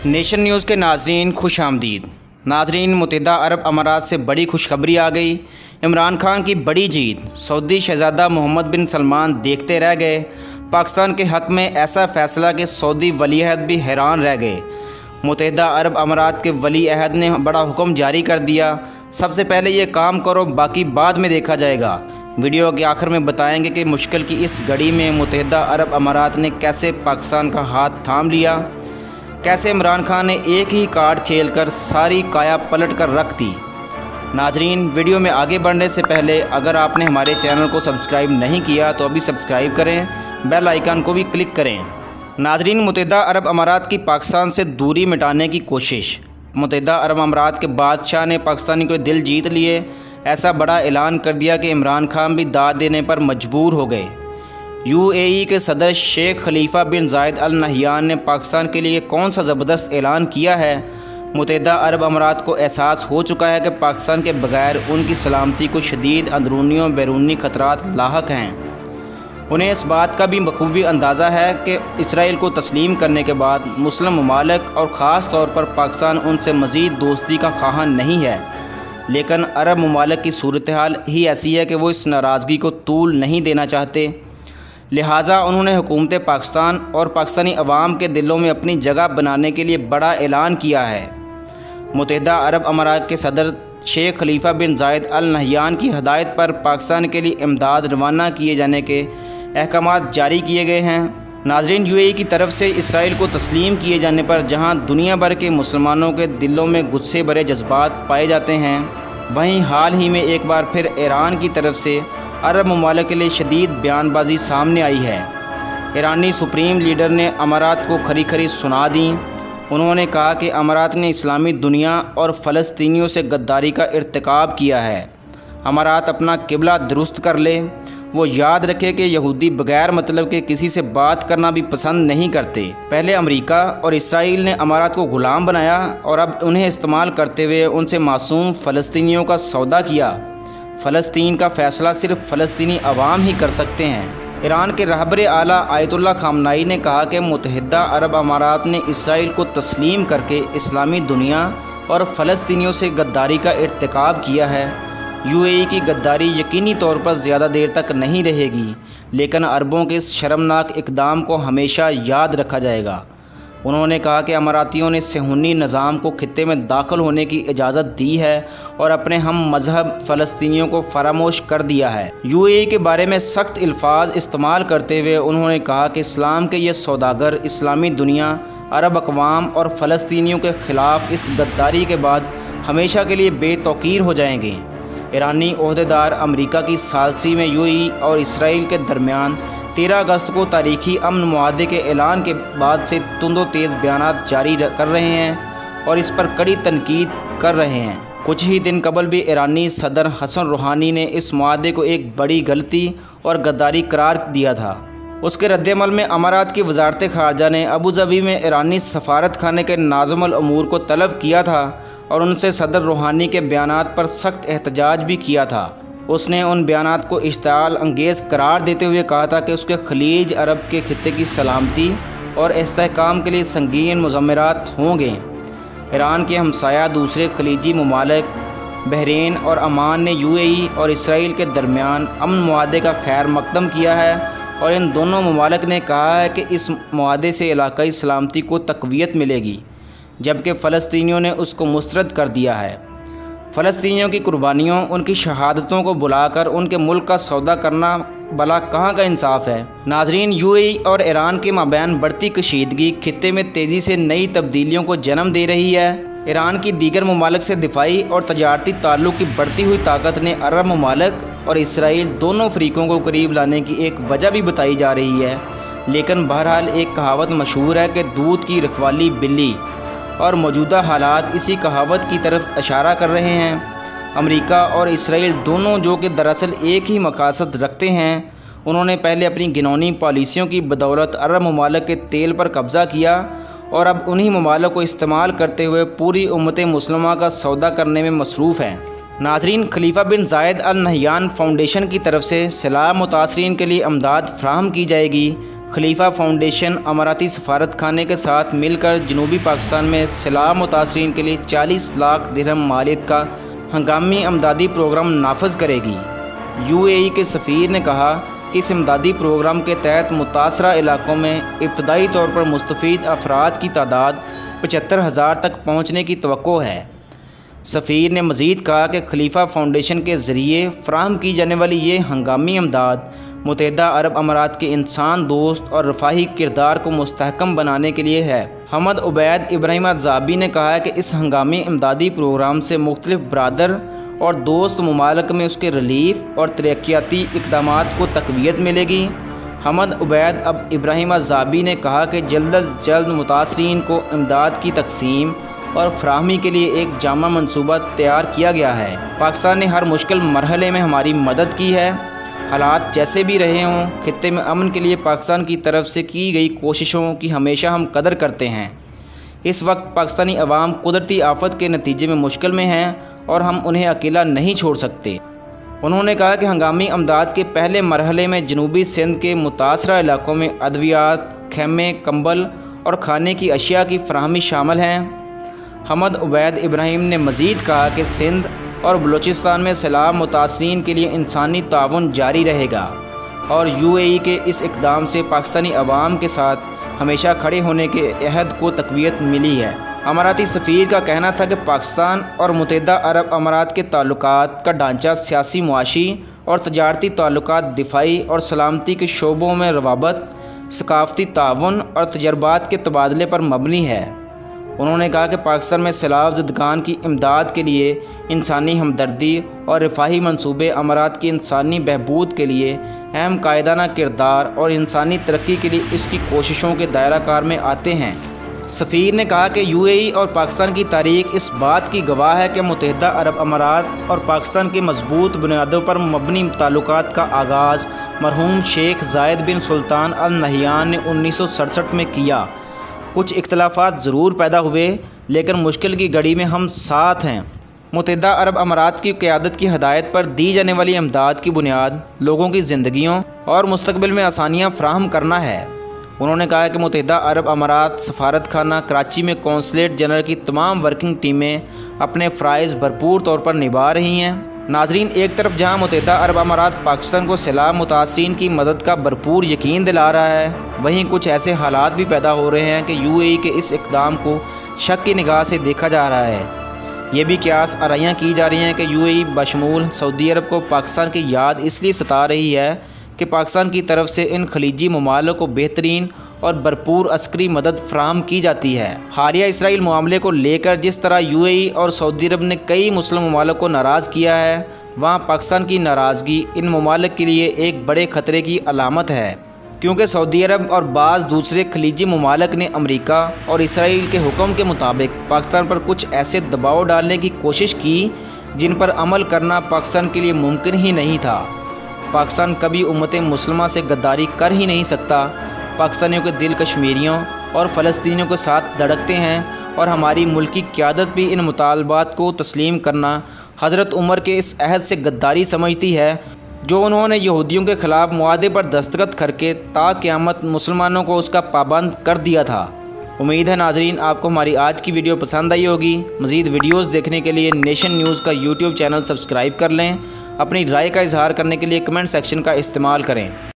Nation news के नाजरीन खुश आमदीद। नाजरीन, मुत्तहिदा अरब अमारात से बड़ी खुशखबरी आ गई। इमरान खान की बड़ी जीत। सऊदी शहज़ादा मोहम्मद बिन सलमान देखते रह गए। पाकिस्तान के हक़ में ऐसा फ़ैसला कि सऊदी वली अहद भी हैरान रह गए। मुत्तहिदा अरब अमारात के वली अहद ने बड़ा हुक्म जारी कर दिया, सबसे पहले ये काम करो, बाकी बाद में देखा जाएगा। वीडियो के आखिर में बताएंगे कि मुश्किल की इस घड़ी में मुत्तहिदा अरब अमारात ने कैसे पाकिस्तान का हाथ थाम लिया, कैसे इमरान खान ने एक ही कार्ड खेलकर सारी काया पलट कर रख दी। नाजरीन, वीडियो में आगे बढ़ने से पहले अगर आपने हमारे चैनल को सब्सक्राइब नहीं किया तो अभी सब्सक्राइब करें, बेल आइकन को भी क्लिक करें। नाजरीन, मुत्तहिदा अरब अमारात की पाकिस्तान से दूरी मिटाने की कोशिश। मुत्तहिदा अरब अमारात के बादशाह ने पाकिस्तानी को दिल जीत लिए। ऐसा बड़ा ऐलान कर दिया कि इमरान खान भी दाद देने पर मजबूर हो गए। UAE के सदर शेख खलीफा बिन जायद अल नहयान ने पाकिस्तान के लिए कौन सा ज़बरदस्त ऐलान किया है। मुत्तहिदा अरब अमारात को एहसास हो चुका है कि पाकिस्तान के बगैर उनकी सलामती को शदीद अंदरूनी और बैरूनी ख़तरात लाहक हैं। उन्हें इस बात का भी बखूबी अंदाज़ा है कि इसराइल को तस्लीम करने के बाद मुस्लिम ममालिक और ख़ास तौर पर पाकिस्तान उनसे मज़ीद दोस्ती का ख्वाह नहीं है। लेकिन अरब ममालिक की सूरत हाल ही ऐसी है कि वो इस नाराज़गी को तूल नहीं देना चाहते। लिहाजा उन्होंने हुकूमत पाकिस्तान और पाकिस्तानी अवाम के दिलों में अपनी जगह बनाने के लिए बड़ा ऐलान किया है। मुत्तहिदा अरब अमारात के सदर शेख खलीफा बिन जायद अल नहयान की हदायत पर पाकिस्तान के लिए इमदाद रवाना किए जाने के अहकाम जारी किए गए हैं। नाजरीन, UAE की तरफ से इसराइल को तस्लीम किए जाने पर जहां दुनिया भर के मुसलमानों के दिलों में गुस्से भरे जज्बात पाए जाते हैं, वहीं हाल ही में एक बार फिर ईरान की तरफ से अरब ममालिक के लिए शदीद बयानबाजी सामने आई है। ईरानी सुप्रीम लीडर ने अमारात को खरी खरी सुना दी। उन्होंने कहा कि अमारात ने इस्लामी दुनिया और फ़लस्तीनियों से गद्दारी का इर्तिकाब किया है। अमारात अपना किबला दुरुस्त कर ले। वो याद रखे कि यहूदी बगैर मतलब के किसी से बात करना भी पसंद नहीं करते। पहले अमेरिका और इसराइल ने अमारात को ग़ुलाम बनाया और अब उन्हें इस्तेमाल करते हुए उनसे मासूम फ़लस्तीनियों का सौदा किया। फ़लस्तीन का फ़ैसला सिर्फ फ़लस्तीनी अवाम ही कर सकते हैं। ईरान के रहबर आला आयतुल्लाह ख़ामनाई ने कहा कि मुत्तहिदा अरब अमारात ने इसराइल को तस्लीम करके इस्लामी दुनिया और फ़लस्तीनियों से गद्दारी का इर्तिकाब किया है। UAE की गद्दारी यकीनी तौर पर ज़्यादा देर तक नहीं रहेगी, लेकिन अरबों के इस शर्मनाक इक़दाम को हमेशा याद रखा जाएगा। उन्होंने कहा कि अमारातियों ने सेहूनी निज़ाम को खित्ते में दाखिल होने की इजाज़त दी है और अपने हम मज़हब फ़लस्तीनियों को फरामोश कर दिया है। UAE के बारे में सख्त अल्फाज इस्तेमाल करते हुए उन्होंने कहा कि इस्लाम के ये सौदागर इस्लामी दुनिया, अरब अक़वाम और फ़लस्तीनियों के ख़िलाफ़ इस गद्दारी के बाद हमेशा के लिए बेतौकीर हो जाएंगे। ईरानी ओहदेदार अमेरिका की सालसी में UAE और इसराइल के दरमियान 13 अगस्त को तारीखी अमन मुआहदे के ऐलान के बाद से तुंदो तेज़ बयानात जारी कर रहे हैं और इस पर कड़ी तनकीद कर रहे हैं। कुछ ही दिन कबल भी ईरानी सदर हसन रूहानी ने इस मुआहदे को एक बड़ी गलती और गद्दारी करार दिया था। उसके रद्दमल में अमारात की वजारत ख़ारजा ने अबू धाबी में ईरानी सफारत खाने के नाज़िमुल अमूर को तलब किया था और उनसे सदर रूहानी के बयानात पर सख्त एहतजाज भी किया था। उसने उन बयानात को इश्तिआल अंगेज़ करार देते हुए कहा था कि उसके खलीज अरब के खित्ते की सलामती और इस्तेहकाम के लिए संगीन मुज़म्मरात होंगे। ईरान के हमसाया दूसरे खलीजी ममालिक बहरीन और अमान ने UAE और इसराइल के दरमियान अमन मुआहदे का खैर मकदम किया है और इन दोनों ममालिक ने कहा है कि इस मुआहदे से इलाकाई सलामती को तक़वियत मिलेगी, जबकि फ़लस्तीनियों ने उसको मुस्तरद कर दिया है। फ़लस्तीनियों की कुर्बानियों, उनकी शहादतों को बुलाकर उनके मुल्क का सौदा करना भला कहाँ का इंसाफ है। नाजरीन, UAE और ईरान के माबैन बढ़ती कशीदगी खित्ते में तेज़ी से नई तब्दीलियों को जन्म दे रही है। ईरान की दीगर ममालिक से दिफाई और तजारती ताल्लुक़ की बढ़ती हुई ताकत ने अरब ममालिक और इसराइल दोनों फ़रीक़ों को करीब लाने की एक वजह भी बताई जा रही है। लेकिन बहरहाल एक कहावत मशहूर है कि दूध की रखवाली बिल्ली, और मौजूदा हालात इसी कहावत की तरफ इशारा कर रहे हैं। अमेरिका और इसराइल दोनों, जो कि दरअसल एक ही मकासद रखते हैं, उन्होंने पहले अपनी घिनौनी पॉलिसियों की बदौलत अरब ममालिक के तेल पर कब्ज़ा किया और अब उन्हीं ममालिक को इस्तेमाल करते हुए पूरी उम्मत मुस्लिमा का सौदा करने में मसरूफ़ हैं। नाजरीन, खलीफा बिन जायद अल नहयान फाउंडेशन की तरफ से सैलाब मुतासरीन के लिए अमदाद फ्राहम की जाएगी। खलीफा फाउंडेशन अमाराती सफारत खाने के साथ मिलकर जनूबी पाकिस्तान में सैलाब मुतासरीन के लिए 40 लाख दिरहम मालियत का हंगामी अमदादी प्रोग्राम नाफज करेगी। UAE के सफ़ीर ने कहा कि इस इमदादी प्रोग्राम के तहत मुतासरा इलाकों में इब्तदाई तौर पर मुस्तफ़ीद अफराद की तादाद 75,000 तक पहुँचने की तवक्को है। सफ़ीर ने मज़ीद कहा कि खलीफा फाउंडेशन के ज़रिए फ़राहम की जाने वाली ये हंगामी इमदाद मुत्तहिदा अरब अमारात के इंसान दोस्त और रफ़ाही किरदार को मुस्तहकम बनाने के लिए है। हमद उबैद इब्राहिम ज़ाबी ने कहा है कि इस हंगामी इमदादी प्रोग्राम से मुख्तलिफ बरादर और दोस्त ममालिक में उसके रिलीफ और तरक्याती इक़दामात को तक़वियत मिलेगी। हमद उबैद अब इब्राहिम ज़ाबी ने कहा कि जल्द अज जल्द मुतासरीन को इमदाद की तकसीम और फ्राहमी के लिए एक जामा मनसूबा तैयार किया गया है। पाकिस्तान ने हर मुश्किल मरहले में हमारी मदद की है। हालात जैसे भी रहे हों, खित्ते में अमन के लिए पाकिस्तान की तरफ से की गई कोशिशों की हमेशा हम कदर करते हैं। इस वक्त पाकिस्तानी अवाम कुदरती आफत के नतीजे में मुश्किल में हैं और हम उन्हें अकेला नहीं छोड़ सकते। उन्होंने कहा कि हंगामी अमदाद के पहले मरहले में जनूबी सिंध के मुतासरा इलाकों में अद्वियात, खेमे, कंबल और खाने की अशिया की फराहमी शामिल हैं। हमद उबैद इब्राहिम ने मज़ीद कहा कि सिंध और बलूचिस्तान में सैलाब मुतासरीन के लिए इंसानी ताउन जारी रहेगा और UAE के इस इक़दाम से पाकिस्तानी अवाम के साथ हमेशा खड़े होने के अहद को तक़वियत मिली है। अमाराती सफ़ीर का कहना था कि पाकिस्तान और मुत्तहिदा अरब अमारात के ताल्लुकात का ढांचा सियासी, मुआशी और तजारती ताल्लुकात, दिफाई और सलामती के शोबों में रवाबत, सकाफ़ती ताउन और तजर्बात के तबादले पर मबनी है। उन्होंने कहा कि पाकिस्तान में सैलाब ज़दगान की इमदाद के लिए इंसानी हमदर्दी और रिफाही मनसूबे अमारात की इंसानी बहबूद के लिए अहम कायदाना किरदार और इंसानी तरक्की के लिए इसकी कोशिशों के दायरा कार में आते हैं। सफ़ीर ने कहा कि UAE और पाकिस्तान की तारीख़ इस बात की गवाह है कि मुत्तहिदा अरब अमारात और पाकिस्तान की मजबूत बुनियादों पर मबनी ताल्लुकात का आगाज़ मरहूम शेख ज़ायद बिन सुल्तान अल नहयान ने 1967 में किया। कुछ इख्तलाफात ज़रूर पैदा हुए, लेकिन मुश्किल की घड़ी में हम साथ हैं। मुत्तहिदा अरब अमारात की क़यादत की हदायत पर दी जाने वाली इमदाद की बुनियाद लोगों की ज़िंदगियों और मुस्तकबिल में आसानियाँ फ़राहम करना है। उन्होंने कहा कि मुत्तहिदा अरब अमारात सफारत खाना कराची में कौंसलेट जनरल की तमाम वर्किंग टीमें अपने फ़राइज़ भरपूर तौर पर निभा रही हैं। नाजरीन, एक तरफ जहाँ मुत्तहिदा अरब अमारात पाकिस्तान को सैलाब मुतासरीन की मदद का भरपूर यकीन दिला रहा है, वहीं कुछ ऐसे हालात भी पैदा हो रहे हैं कि UAE के इस इक़दाम को शक की निगाह से देखा जा रहा है। ये भी क़यास आराइयाँ की जा रही हैं कि UAE बशमूल सऊदी अरब को पाकिस्तान की याद इसलिए सता रही है कि पाकिस्तान की तरफ से इन खलीजी ममालिक को बेहतरीन और भरपूर अस्करी मदद फ़राहम की जाती है। हालिया इसराइल मामले को लेकर जिस तरह UAE और सऊदी अरब ने कई मुस्लिम ममालिक को नाराज़ किया है, वहाँ पाकिस्तान की नाराज़गी इन ममालिक के लिए एक बड़े ख़तरे की अलामत है, क्योंकि सऊदी अरब और बाज़ दूसरे खलीजी ममालिक ने अमेरिका और इसराइल के हुक्म के मुताबिक पाकिस्तान पर कुछ ऐसे दबाव डालने की कोशिश की जिन पर अमल करना पाकिस्तान के लिए मुमकिन ही नहीं था। पाकिस्तान कभी उम्मत मुस्लिमा से गद्दारी कर ही नहीं सकता। पाकिस्तानियों के दिल कश्मीरियों और फ़लस्तीनियों के साथ धड़कते हैं और हमारी मुल्की क़यादत भी इन मुतालबात को तस्लीम करना हज़रत उमर के इस अहद से गद्दारी समझती है जो उन्होंने यहूदियों के ख़िलाफ़ मुआहदे पर दस्तखत करके ता क़यामत मुसलमानों को उसका पाबंद कर दिया था। उम्मीद है नाजरीन आपको हमारी आज की वीडियो पसंद आई होगी। मज़ीद वीडियोज़ देखने के लिए नेशन न्यूज़ का YouTube चैनल सब्सक्राइब कर लें। अपनी राय का इजहार करने के लिए कमेंट सेक्शन का इस्तेमाल करें।